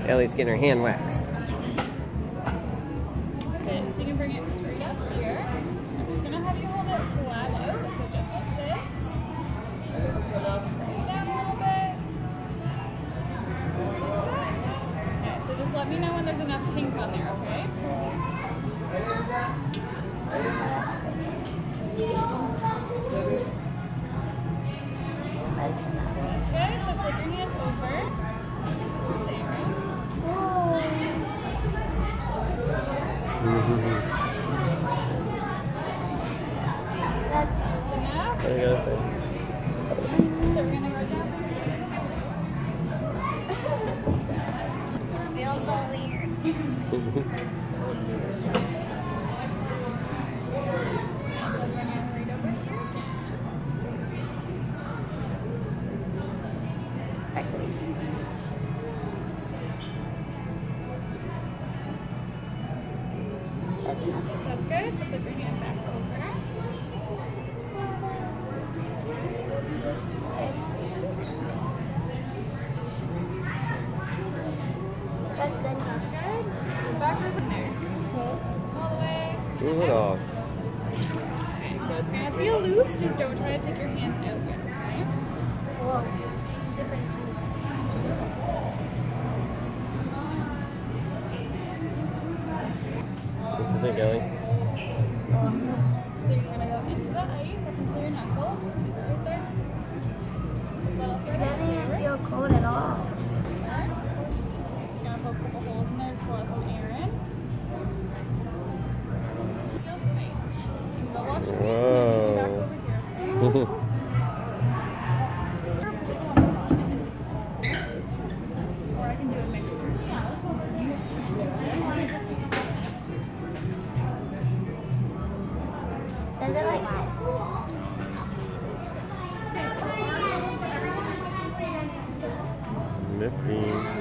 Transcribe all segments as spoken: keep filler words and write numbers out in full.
Ellie's getting her hand waxed. Okay, so you can bring it straight up here. I'm just gonna have you hold it flat out, so just like this. Bring it down a little bit. Okay, so just let me know when there's enough pink on there, okay? That's good, so flip your hand over. That's enough. There you go. So we're gonna go down. Feels so weird. That's enough. That's good. So flip your hand back over. That's good. That's good. So back over there. All the way. Do it off. Okay, so it's gonna feel loose. Just don't try to take your hand out yet, okay? Whoa. Different What do you think, Ellie? So you're gonna go into the ice up until your knuckles. Just leave it right there. A little It further. doesn't even feel cold at all. Just gonna poke a couple holes in there just to let some air in. Feels tight. You can go watch the video and then you can back over here, okay? Or I can do a mixture. Does it like Nifty.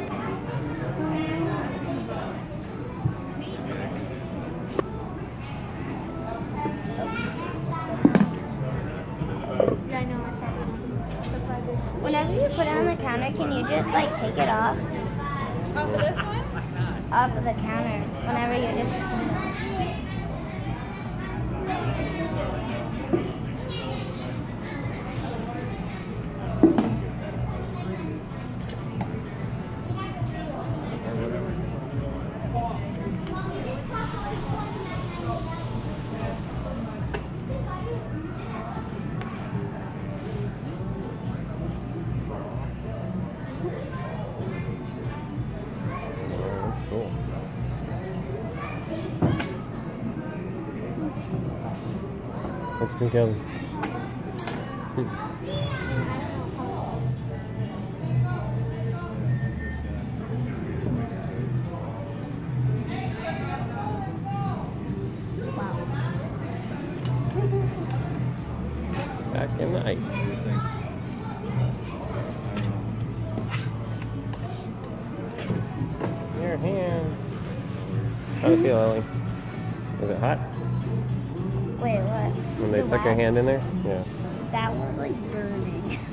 Yeah, I know, I saw that. Whenever you put it on the counter, can you just like take it off? Off of this one? Off of the counter. Whenever you just That's cool. What do you think, Ellie? Back in the ice. Your hand. How does it feel, Ellie? Is it hot? wait, what? When they The stuck your wax? hand in there? Yeah. That was like burning.